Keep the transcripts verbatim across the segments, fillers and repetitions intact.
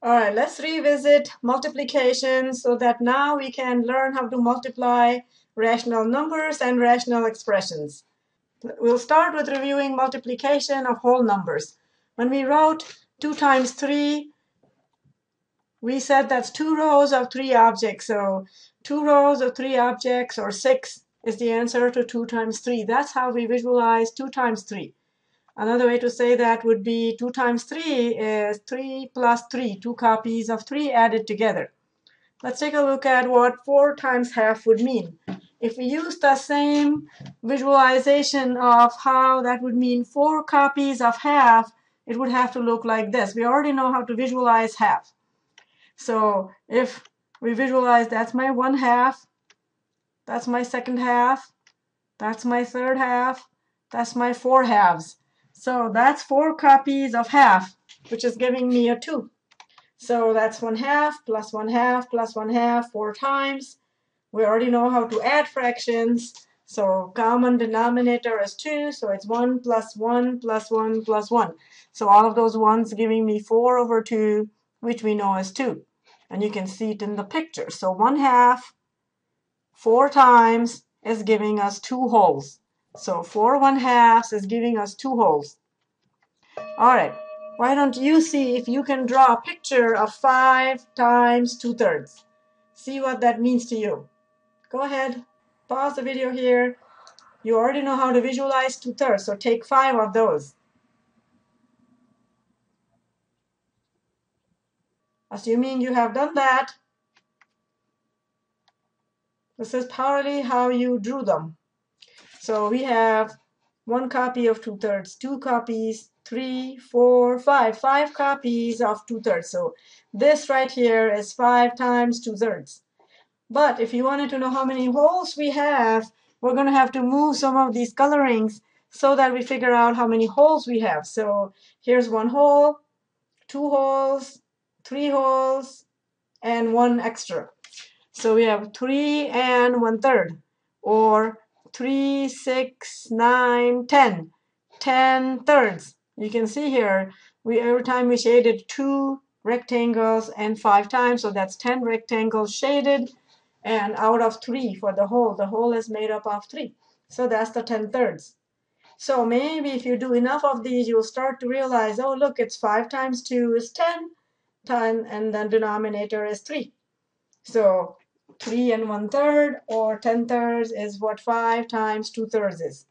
All right, let's revisit multiplication so that now we can learn how to multiply rational numbers and rational expressions. We'll start with reviewing multiplication of whole numbers. When we wrote two times three, we said that's two rows of three objects. So two rows of three objects, or six, is the answer to two times three. That's how we visualize two times three. Another way to say that would be two times three is three plus three, two copies of three added together. Let's take a look at what four times half would mean. If we use the same visualization of how that would mean four copies of half, it would have to look like this. We already know how to visualize half. So if we visualize that's my one half, that's my second half, that's my third half, that's my four halves. So that's four copies of half, which is giving me a two. So that's one half plus one half plus one half four times. We already know how to add fractions. So common denominator is two. So it's one plus one plus one plus one. So all of those ones giving me four over two, which we know is two. And you can see it in the picture. So one half four times is giving us two wholes. So four one halves is giving us two wholes. All right, why don't you see if you can draw a picture of five times two thirds? See what that means to you. Go ahead, pause the video here. You already know how to visualize two thirds, so take five of those. Assuming you have done that, this is probably how you drew them. So we have one copy of two thirds, two copies, three, four, five, five copies of two thirds. So this right here is five times two thirds. But if you wanted to know how many wholes we have, we're going to have to move some of these colorings so that we figure out how many wholes we have. So here's one whole, two wholes, three wholes, and one extra. So we have three and one third, or three, six, nine, ten. ten thirds. You can see here, we every time we shaded two rectangles and five times, so that's ten rectangles shaded, and out of three for the whole. The whole is made up of three. So that's the ten thirds. So maybe if you do enough of these, you'll start to realize, oh, look, it's five times two is ten, ten, and the denominator is three. So three and one third, or ten thirds, is what five times two thirds is.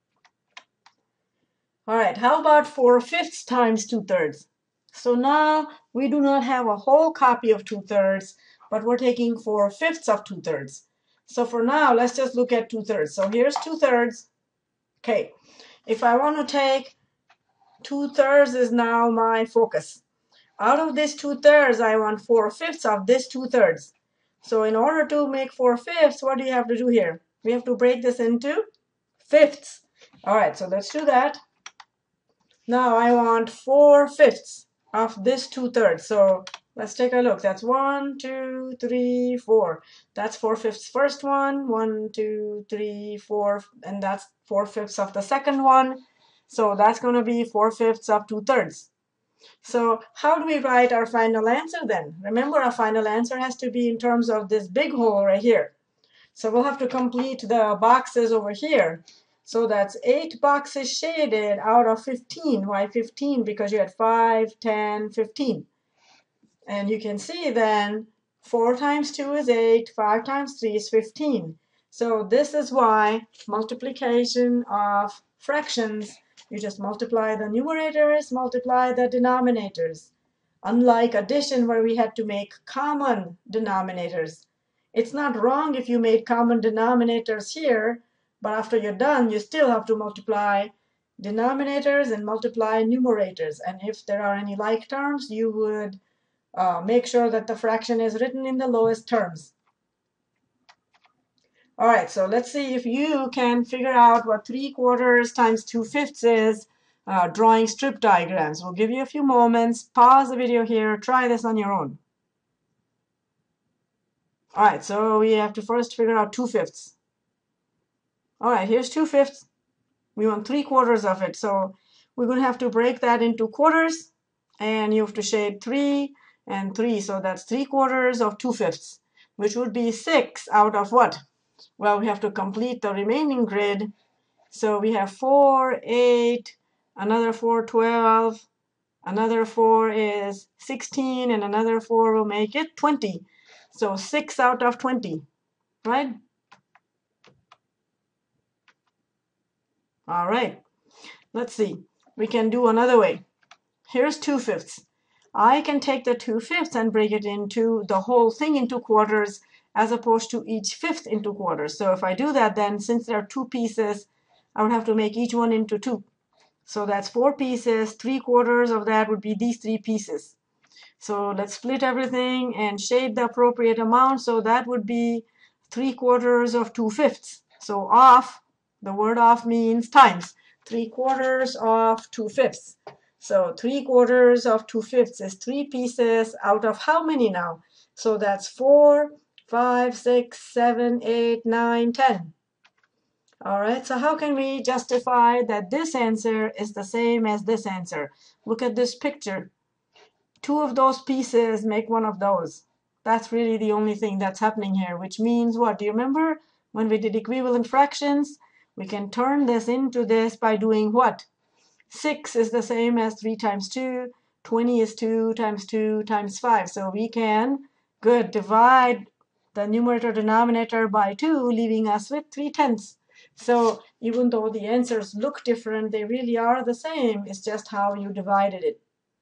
All right, how about four fifths times two thirds? So now we do not have a whole copy of two thirds, but we're taking four fifths of two thirds. So for now, let's just look at two thirds. So here's two thirds. Okay, if I want to take two thirds is now my focus. Out of this two thirds, I want four fifths of this two thirds. So in order to make four fifths, what do you have to do here? We have to break this into fifths. All right, so let's do that. Now I want four fifths of this two thirds. So let's take a look. That's one, two, three, four. That's four fifths first one. One, two, three, four, and that's four fifths of the second one. So that's going to be four fifths of two thirds. So how do we write our final answer then? Remember, our final answer has to be in terms of this big hole right here. So we'll have to complete the boxes over here. So that's eight boxes shaded out of fifteen. Why fifteen? Because you had five, ten, fifteen. And you can see then four times two is eight, five times three is fifteen. So this is why multiplication of fractions, you just multiply the numerators, multiply the denominators. Unlike addition, where we had to make common denominators. It's not wrong if you made common denominators here, but after you're done, you still have to multiply denominators and multiply numerators. And if there are any like terms, you would uh, make sure that the fraction is written in the lowest terms. All right, so let's see if you can figure out what three quarters times two fifths is, uh, drawing strip diagrams. We'll give you a few moments. Pause the video here. Try this on your own. All right, so we have to first figure out two fifths. All right, here's two fifths. We want three quarters of it. So we're going to have to break that into quarters. And you have to shade three and three. So that's three quarters of two fifths, which would be six out of what? Well, we have to complete the remaining grid. So we have four, eight, another four, twelve, another four is sixteen, and another four will make it twenty. So six out of twenty, right? All right, let's see. We can do another way. Here's two fifths. I can take the two fifths and break it into the whole thing into quarters as opposed to each fifth into quarters. So if I do that, then since there are two pieces, I would have to make each one into two. So that's four pieces. Three quarters of that would be these three pieces. So let's split everything and shade the appropriate amount. So that would be three quarters of two fifths. So off, the word off means times. Three quarters of two fifths. So three quarters of two fifths is three pieces out of how many now? So that's four, five, six, seven, eight, nine, ten. All right, so how can we justify that this answer is the same as this answer? Look at this picture. Two of those pieces make one of those. That's really the only thing that's happening here, which means what? Do you remember when we did equivalent fractions? We can turn this into this by doing what? six is the same as three times two. twenty is two times two times five. So we can, good, divide the numerator denominator by two, leaving us with three tenths. So even though the answers look different, they really are the same. It's just how you divided it.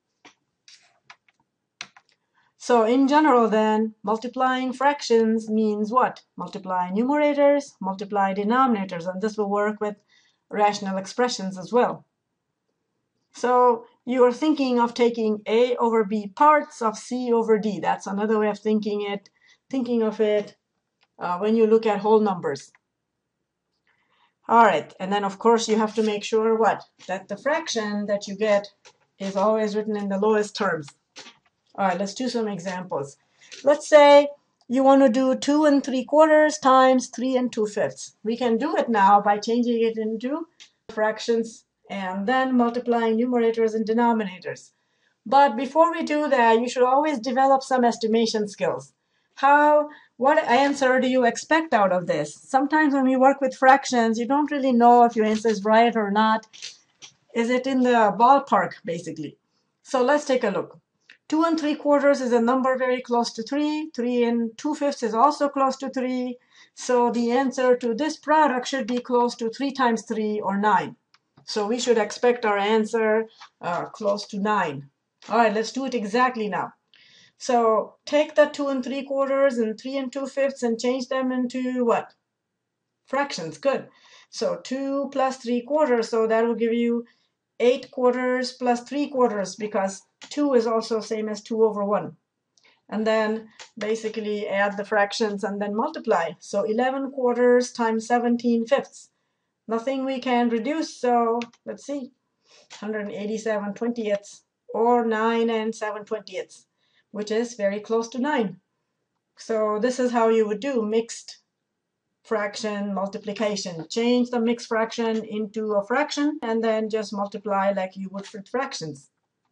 So in general then, multiplying fractions means what? Multiply numerators, multiply denominators, and this will work with rational expressions as well. So you are thinking of taking A over B parts of C over D. That's another way of thinking it, thinking of it uh, when you look at whole numbers. All right, and then of course you have to make sure what? That the fraction that you get is always written in the lowest terms. All right, let's do some examples. Let's say you want to do two and three quarters times three and two fifths. We can do it now by changing it into fractions and then multiplying numerators and denominators. But before we do that, you should always develop some estimation skills. How, what answer do you expect out of this? Sometimes when we work with fractions, you don't really know if your answer is right or not. Is it in the ballpark, basically? So let's take a look. Two and three quarters is a number very close to three. Three and two fifths is also close to three. So the answer to this product should be close to three times three, or nine. So we should expect our answer uh, close to nine. All right, let's do it exactly now. So take the two and three quarters and three and two fifths and change them into what? Fractions. Good. So two plus three quarters. So that will give you eight quarters plus three quarters, because two is also same as two over one. And then basically add the fractions and then multiply. So eleven quarters times seventeen fifths. Nothing we can reduce, so let's see. one hundred eighty-seven twentieths, or nine and seven twentieths, which is very close to nine. So this is how you would do mixed fraction multiplication. Change the mixed fraction into a fraction and then just multiply like you would with fractions.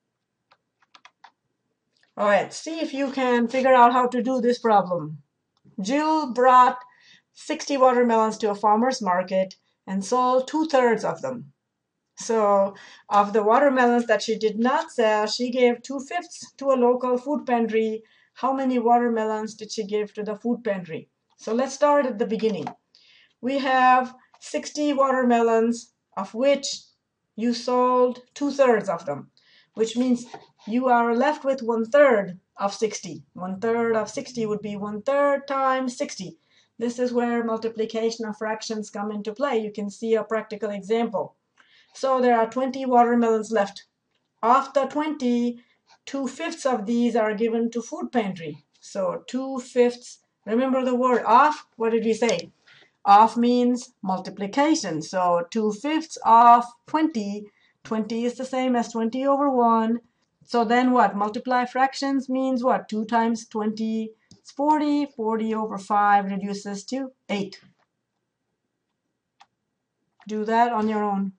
All right, see if you can figure out how to do this problem. Jill brought sixty watermelons to a farmer's market and sold two-thirds of them. So of the watermelons that she did not sell, she gave two-fifths to a local food pantry. How many watermelons did she give to the food pantry? So let's start at the beginning. We have sixty watermelons, of which you sold two-thirds of them, which means you are left with one-third of sixty. One-third of sixty would be one-third times sixty. This is where multiplication of fractions come into play. You can see a practical example. So there are twenty watermelons left. Of the twenty, two-fifths of these are given to food pantry. So two-fifths, remember the word of, what did we say? Of means multiplication. So two-fifths of twenty. twenty is the same as twenty over one. So then what? Multiply fractions means what? two times twenty is forty. forty over five reduces to eight. Do that on your own.